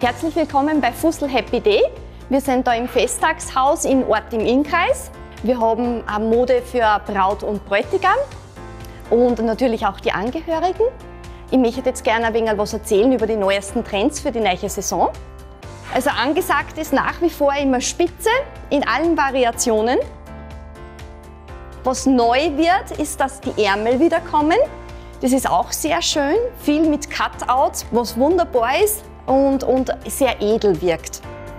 Herzlich willkommen bei Fussl Happy Day. Wir sind da im Festtagshaus in Ort im Innkreis. Wir haben eine Mode für Braut und Bräutigam und natürlich auch die Angehörigen. Ich möchte jetzt gerne ein wenig was erzählen über die neuesten Trends für die neue Saison. Also angesagt ist nach wie vor immer Spitze in allen Variationen. Was neu wird, ist, dass die Ärmel wieder kommen. Das ist auch sehr schön, viel mit Cutouts, was wunderbar ist und sehr edel wirkt.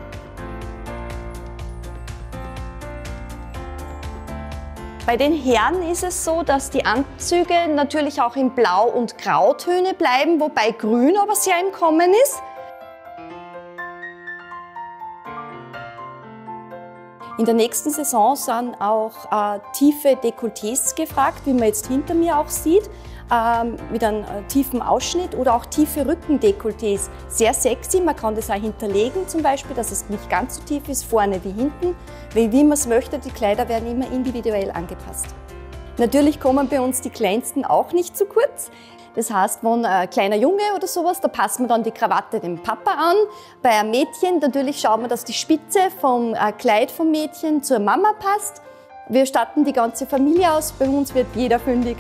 Bei den Herren ist es so, dass die Anzüge natürlich auch in Blau- und Grautöne bleiben, wobei Grün aber sehr im Kommen ist. In der nächsten Saison sind auch tiefe Dekolletés gefragt, wie man jetzt hinter mir auch sieht, mit einem tiefen Ausschnitt oder auch tiefe Rückendekolletés. Sehr sexy, man kann das auch hinterlegen zum Beispiel, dass es nicht ganz so tief ist, vorne wie hinten. Wie man es möchte, die Kleider werden immer individuell angepasst. Natürlich kommen bei uns die Kleinsten auch nicht zu kurz. Das heißt, wenn ein kleiner Junge oder sowas, da passt man dann die Krawatte dem Papa an. Bei einem Mädchen natürlich schauen wir, dass die Spitze vom Kleid vom Mädchen zur Mama passt. Wir statten die ganze Familie aus, bei uns wird jeder fündig.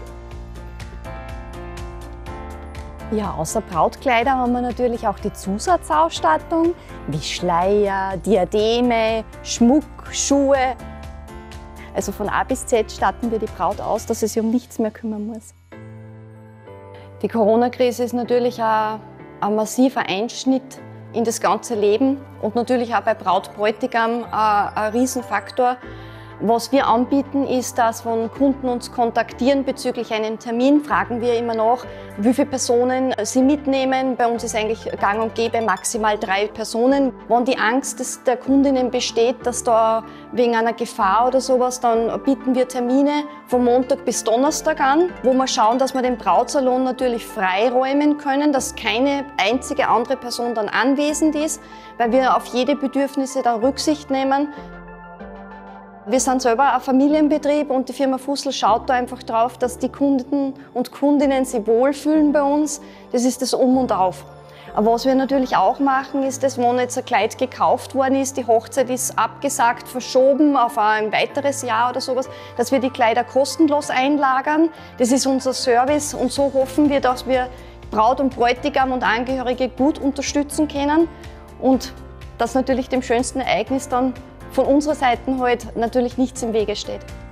Ja, außer Brautkleider haben wir natürlich auch die Zusatzausstattung, wie Schleier, Diademe, Schmuck, Schuhe. Also von A bis Z statten wir die Braut aus, dass sie sich um nichts mehr kümmern muss. Die Corona-Krise ist natürlich ein massiver Einschnitt in das ganze Leben und natürlich auch bei Braut-Bräutigam ein Riesenfaktor. Was wir anbieten ist, dass wenn Kunden uns kontaktieren bezüglich einem Termin, fragen wir immer nach, wie viele Personen sie mitnehmen. Bei uns ist eigentlich gang und gäbe maximal 3 Personen. Wenn die Angst der Kundinnen besteht, dass da wegen einer Gefahr oder sowas, dann bieten wir Termine von Montag bis Donnerstag an, wo wir schauen, dass wir den Brautsalon natürlich freiräumen können, dass keine einzige andere Person dann anwesend ist, weil wir auf jede Bedürfnisse dann Rücksicht nehmen. Wir sind selber ein Familienbetrieb und die Firma Fussl schaut da einfach drauf, dass die Kunden und Kundinnen sich wohlfühlen bei uns. Das ist das Um und Auf. Aber was wir natürlich auch machen, ist, dass wenn jetzt ein Kleid gekauft worden ist, die Hochzeit ist abgesagt, verschoben auf ein weiteres Jahr oder sowas, dass wir die Kleider kostenlos einlagern. Das ist unser Service und so hoffen wir, dass wir Braut und Bräutigam und Angehörige gut unterstützen können und dass natürlich dem schönsten Ereignis dann von unserer Seite halt natürlich nichts im Wege steht.